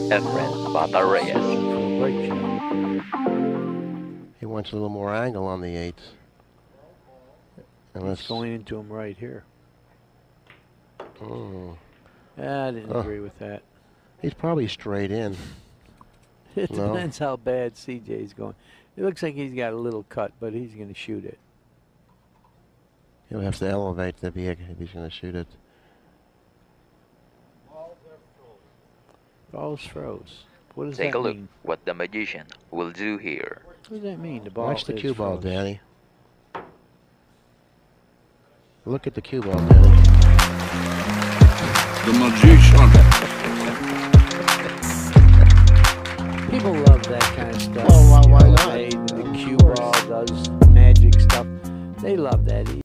Efren Bata Reyes. Great shot. He wants a little more angle on the 8s. It's going into him right here. Oh. I didn't agree with that. He's probably straight in. It depends how bad CJ's going. It looks like he's got a little cut, but he's going to shoot it. He'll have to elevate if he's going to shoot it. Ball's froze. What does Take that a look mean? what the magician will do here. What does that mean? The ball Watch the is cue ball, froze. Danny. Look at the cue ball, Danny. The magician. People love that kind of stuff. Well, why You know, not? The cue ball does magic stuff. They love that.